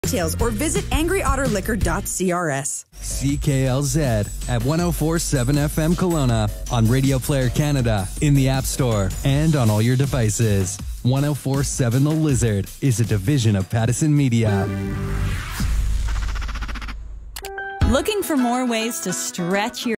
Details or visit angryotterliquor.crs. CKLZ at 104.7 FM Kelowna on Radio Player Canada, in the App Store, and on all your devices. 104.7 The Lizard is a division of Pattison Media. Looking for more ways to stretch your